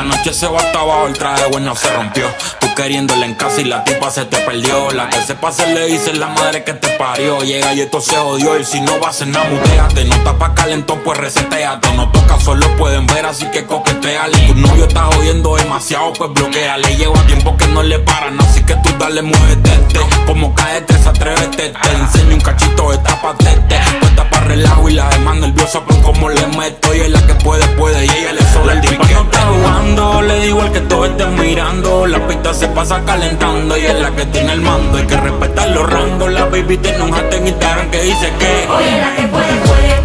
La noche se va hasta abajo, el traje bueno se rompió. Tú queriéndola en casa y la tipa se te perdió. La que se pase le dice la madre que te parió. Llega y esto se odió y si no vas a cenar, muteate. No está pa' calentón, pues reseteate. No toca, solo pueden ver, así que coqueteale. Tu novio está jodiendo demasiado, pues bloqueale. Lleva tiempo que no le paran, así que tú dale, muévete. Como caete, se atrévete. Te enseño un cachito de tapatete. Puesta pa' relajo y la demás nerviosa por cómo le meto. Y es la que puede y ella le sobra el piquete. No está jugando, le digo al que todo esté mirando. La pista se pasa calentando y es la que tiene el mando. Hay que respetar los randos. La baby tiene un hashtag en Instagram que dice que oye, la que puede.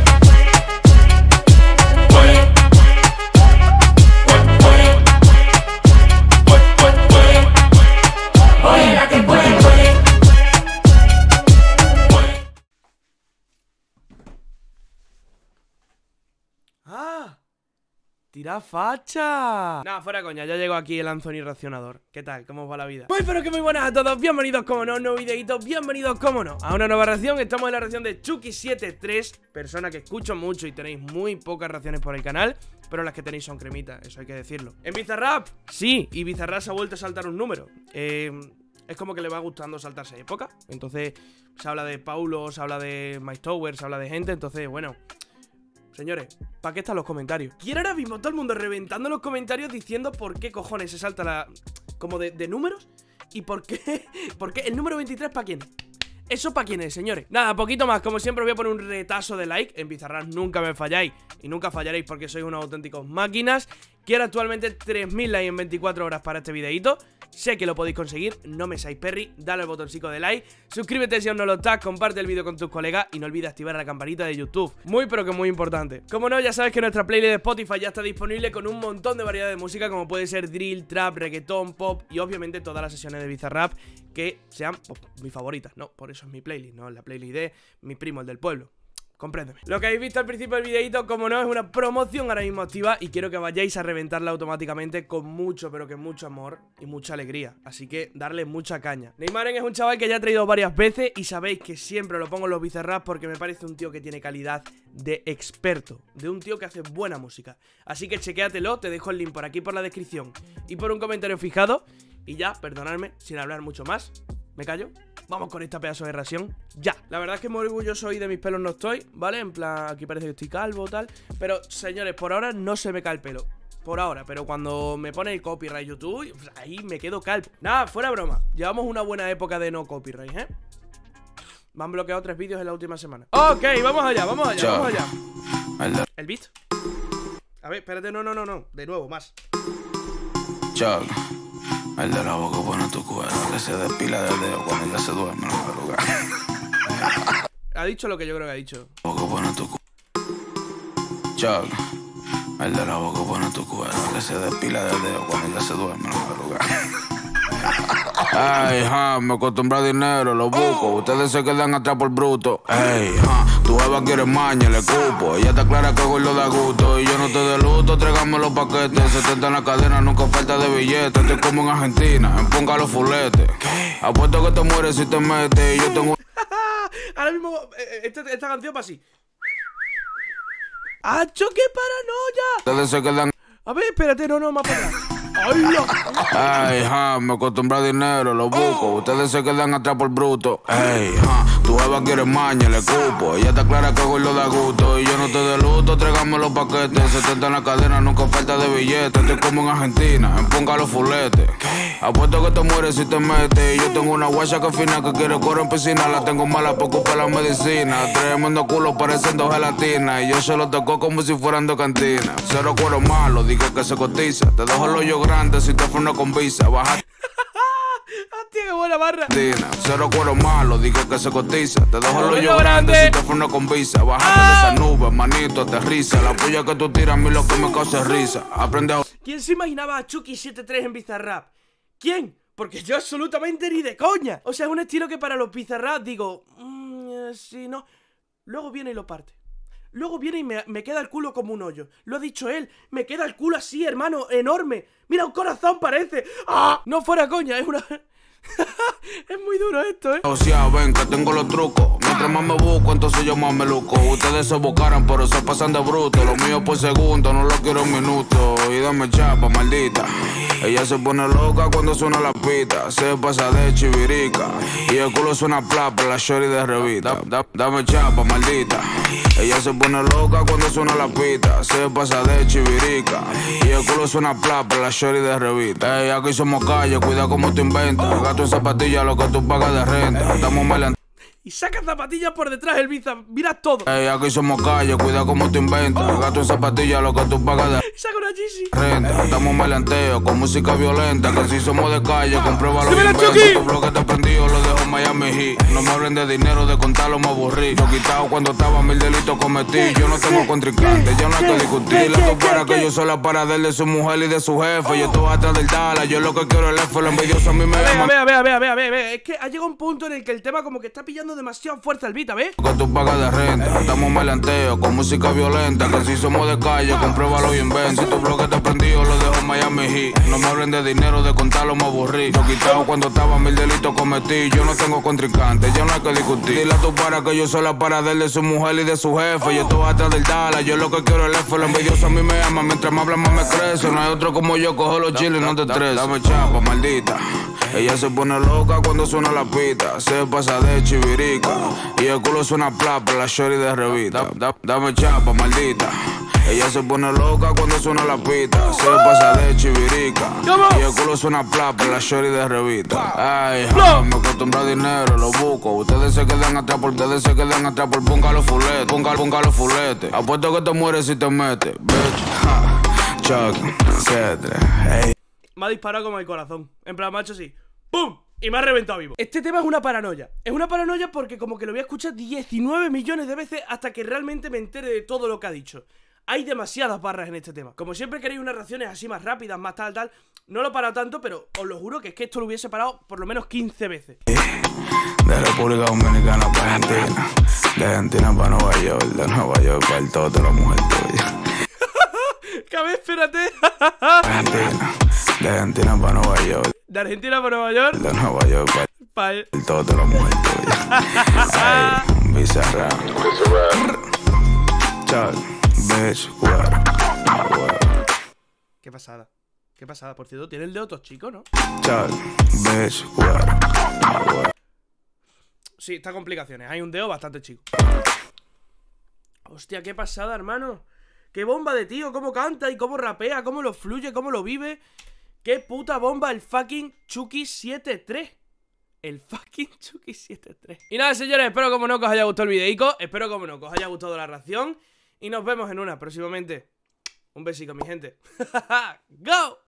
¡Tira facha! Nada, fuera coña, ya llegó aquí el Anthony Racionador. ¿Qué tal? ¿Cómo os va la vida? Muy pero que muy buenas a todos, bienvenidos como no, un nuevo videito, bienvenidos como no a una nueva reacción. Estamos en la reacción de Chucky73, persona que escucho mucho y tenéis muy pocas reacciones por el canal, pero las que tenéis son cremitas, eso hay que decirlo. En Bizarrap, sí, y Bizarrap se ha vuelto a saltar un número. Es como que le va gustando saltarse época. Entonces se habla de Paulo, se habla de Mike Tower, se habla de gente, entonces bueno... Señores, ¿para qué están los comentarios? Y ahora mismo todo el mundo reventando los comentarios diciendo por qué cojones se salta la... como de números. Y por qué el número 23 ¿para quién? ¿Eso para quién es, señores? Nada, poquito más, como siempre os voy a poner un retazo de like. En Bizarrap nunca me falláis y nunca fallaréis porque sois unos auténticos máquinas. Quiero actualmente 3000 likes en 24 horas para este videito. Sé que lo podéis conseguir, no me seáis perri, dale al botoncito de like, suscríbete si aún no lo estás, comparte el vídeo con tus colegas y no olvides activar la campanita de YouTube, muy pero que muy importante. Como no, ya sabes que nuestra playlist de Spotify ya está disponible con un montón de variedad de música como puede ser drill, trap, reggaetón, pop y obviamente todas las sesiones de Bizarrap que sean pues, mis favoritas, no, por eso es mi playlist, no la playlist de mi primo, el del pueblo. Compréndeme. Lo que habéis visto al principio del videito, como no, es una promoción ahora mismo activa y quiero que vayáis a reventarla automáticamente con mucho, pero que mucho amor y mucha alegría. Así que darle mucha caña. Neymaren es un chaval que ya he traído varias veces y sabéis que siempre lo pongo en los Bizarrap porque me parece un tío que tiene calidad de experto, de un tío que hace buena música. Así que chequéatelo, te dejo el link por aquí por la descripción y por un comentario fijado. Y ya, perdonadme, sin hablar mucho más, ¿me callo? Vamos con esta pedazo de reacción, ya. La verdad es que muy orgulloso hoy de mis pelos no estoy, ¿vale? En plan, aquí parece que estoy calvo o tal. Pero, señores, por ahora no se me cae el pelo. Por ahora, pero cuando me pone el copyright YouTube, pues ahí me quedo calvo. Nada, fuera broma. Llevamos una buena época de no copyright, ¿eh? Me han bloqueado 3 vídeos en la última semana. Ok, vamos allá, vamos allá, vamos allá. ¿El beat? A ver, espérate, no. De nuevo, más. Chuck, el de la boca pone tu cuero, que se despila del dedo cuando ella se duerme en la madrugada. Ha dicho lo que yo creo que ha dicho. Boca pone tu Chuck, el de la boca pone tu cuero, que se despila del dedo cuando ella se duerme en la madrugada. Ay, me acostumbro a dinero, lo busco. Ustedes se quedan atrás por bruto. Ey, tu jeva quiere maña, le cupo. Ella está clara que hoy lo da gusto. Y yo no te de luto, tráigame los paquetes. 70 en la cadena, nunca falta de billetes. Estoy como en Argentina, emponga los fuletes. Apuesto que te mueres si te metes. Y yo tengo... Ahora mismo, esta canción va así. ¡Acho, qué paranoia! Ustedes se quedan... A ver, espérate, no, más para atrás. Ay, me acostumbro a dinero, lo busco. Ustedes se quedan atrás por bruto. Ey, tu jeva quiere maña, le cupo. Ella está clara que hoy lo da gusto. Y yo no te de luto, tráigame los paquetes. 70 en la cadena, nunca falta de billetes. Estoy como en Argentina, emponga los fuletes. Apuesto que te mueres si te metes. Y yo tengo una guacha que fina que quiere correr en piscina. La tengo mala por culpa de la medicina. Tremendo culo parecen 2 gelatinas. Y yo se lo tocó como si fueran 2 cantinas. Cero cuero malo, digo que se cotiza. Te dejo el hoyo grande si te freno con visa. Baja. Hostia, qué buena barra. Cero cuero malo, digo que se cotiza. Te dejo el hoyo grande si te freno con visa. Bájate de esa nube, manito, aterriza. La puya que tú tiras a mí lo que me causa es risa. Aprende a... ¿Quién se imaginaba a Chucky73 en Bizarrap? ¿Quién? Porque yo absolutamente ni de coña. O sea, es un estilo que para los Bizarrap digo... sí, no. Luego viene y lo parte. Luego viene y me queda el culo como un hoyo. Lo ha dicho él. Me queda el culo así, hermano, enorme. Mira, un corazón parece. ¡Ah! No fuera coña, es una... es muy duro esto, O sea, ven que tengo los trucos. Mientras más me busco, entonces yo más me luco. Ustedes se buscaran, pero se pasan de bruto. Lo mío por segundo, no lo quiero en minutos. Y dame chapa, maldita. Ella se pone loca cuando suena la pita. Se pasa de chivirica. Y el culo suena plapa, la shorty de revista. Dame chapa, maldita. Ella se pone loca cuando suena la pita. Se pasa de chivirica. Y el culo suena plapa, la shorty de revista. Ey, aquí somos calle, cuida cómo te inventas. Gato en zapatillas, lo que tú pagas de renta. Estamos maleantes. Y saca zapatillas por detrás el Biza. Mira todo. Ey, aquí somos calle, cuida cómo te inventas. Gato en zapatillas, lo que tú pagas de Saca una Yeezy. renta. Estamos maleanteos con música violenta. Que si somos de calle, compruébalo y ¡Dímelo, inventa. Chucky! Tu bloque te prendido, lo dejo en Miami Heat. No me hablen de dinero, de contarlo me aburrí. Yo quitado cuando estaba, 1000 delitos cometí. Yo no tengo contrincante, yo no hay que discutir. La dos para que yo soy la para de él, de su mujer y de su jefe. Yo estoy atrás del Dala, yo lo que quiero es el F. Lo envidioso a mí me llama. Ve. Es que ha llegado un punto en el que el tema como que está pillando demasiado fuerza el Vita, ¿ves? Que tú pagas de renta, estamos maleanteos con música violenta. Que si somos de calle, compruébalo y inventa. Si tu bloque te prendido, lo dejo en Miami Heat. No me hablen de dinero, de contarlo me aburrí. Yo quitado cuando estaba, 1000 delitos cometí. Yo no tengo contrincante, yo no hay que discutir. Dile a tu para que yo soy la para de él, de su mujer y de su jefe. Yo estoy atrás del Dala, yo lo que quiero es el F. Lo envidioso a mí me llama, mientras más hablan más me crece. No hay otro como yo, cojo los chiles y no te estreses. Dame chapa, maldita. Ella se pone loca cuando suena la pita. Se pasa de chivirica. Y el culo suena plapa, la shorty de revista. Dame chapa, maldita. Ella se pone loca cuando suena la pita. Se pasa de chivirica. Y el culo suena plapa, la shorty de revista. Ay, me acostumbro a dinero, lo busco. Ustedes se quedan atrás por ponga los fuletes. Ponga los fuletes. Apuesto que te mueres si te metes. Bitch, Chuck, Cedra, hey. Me ha disparado como el corazón. En plan, macho, sí. ¡Pum! Y me ha reventado vivo. Este tema es una paranoia. Es una paranoia porque como que lo voy a escuchar 19 millones de veces hasta que realmente me entere de todo lo que ha dicho. Hay demasiadas barras en este tema. Como siempre queréis unas reacciones así más rápidas, más tal, no lo he parado tanto, pero os lo juro que es que esto lo hubiese parado por lo menos 15 veces. De República Dominicana para Argentina. De Argentina para Nueva York. De Nueva York para el todo de la mujer tuya. Cabe, espérate. Argentina. De Argentina para Nueva York. De Argentina para Nueva York. De Nueva York para el todo de la mujer tuya. Ay, bizarra. Chal, bitch, Qué pasada. Qué pasada. Por cierto, tiene el dedo todo chico, ¿no? Chal, bitch, Sí, está complicaciones. Hay un dedo bastante chico. Hostia, qué pasada, hermano. Qué bomba de tío. Cómo canta y cómo rapea, cómo lo fluye, cómo lo vive. Qué puta bomba el fucking Chucky 7-3. El fucking Chucky 7-3. Y nada, señores, espero como no que os haya gustado el videico. Espero como no que os haya gustado la reacción. Y nos vemos en una próximamente. Un besico, mi gente. ¡Go!